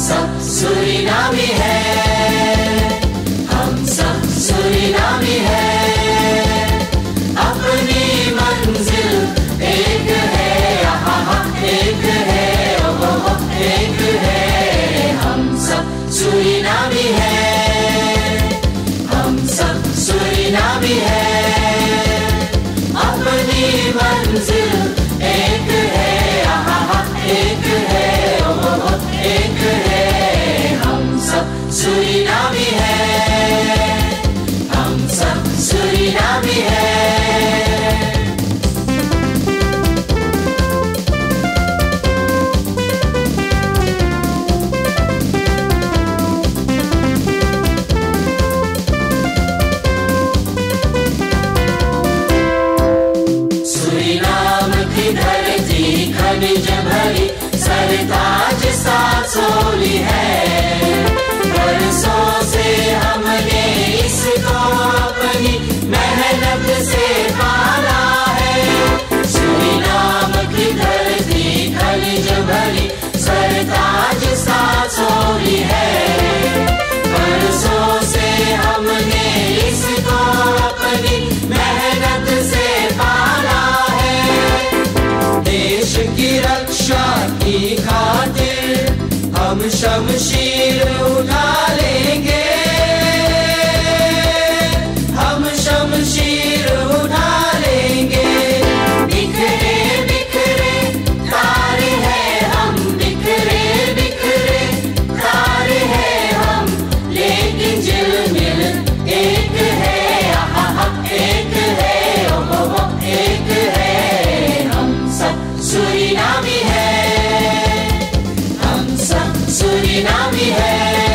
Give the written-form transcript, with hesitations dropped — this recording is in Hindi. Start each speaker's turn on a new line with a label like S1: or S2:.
S1: सब सूरीनामी है, हम सब सूरीनामी है। अपनी मंजिल एक है, एक है, ओहो एक है। हम सब सूरीनामी है, हम सब सूरीनामी है। अपनी मंजिल एक है, एक है, ओहो एक है। हम सब सूरीनामी है, हम सब सूरीनामी है। खनिज भरी सरताज सासोली है। बरसों से हमने इसको अपनी मेहनत से पाला है। सूरीनाम की धरती खनिज भरी सरताज सासोली है। बरसों से हमने इसको अपनी मेहनत से पाला है। देश की रक्षा की खातिर हम शमशीर उठा लेंगे, हम शमशीर उठा लेंगे। बिखरे बिखरे तारे हैं हम, बिखरे बिखरे तारे हैं हम, लेकिन झिलमिल एक है, एक है, ओहो एक है। हम सब सूरीनामी है, हम सब सूरीनामी है।